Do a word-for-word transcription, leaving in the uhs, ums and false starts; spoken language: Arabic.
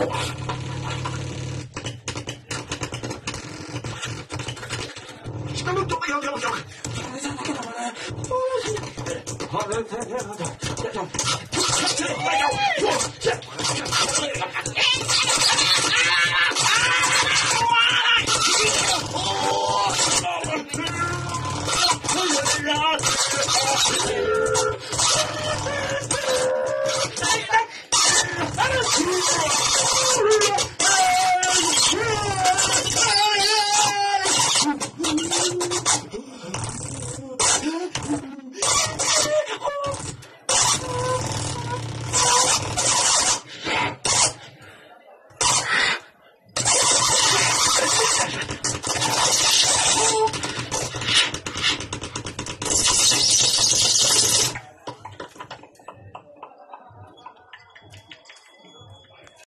下のどこよよよ。これじゃなきゃだもんね。好，来来来来来，这这，哎呀！